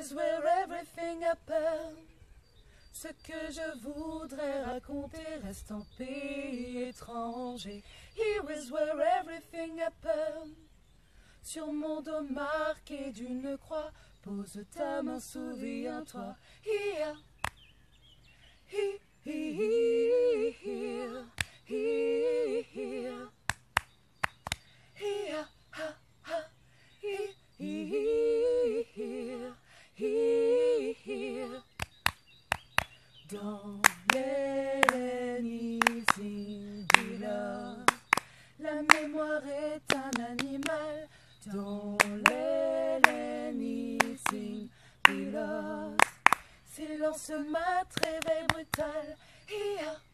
is where everything happens. Ce que je voudrais raconter reste en pays étranger. Here is where everything happens. Sur mon dos marqué d'une croix, pose ta main, souviens-toi. Here, here, here, here, here, here, ha, ha, here, here, here. Don't let anything be lost. La mémoire est un animal. Don't let anything be lost. Silence mat, réveil brutal. Here.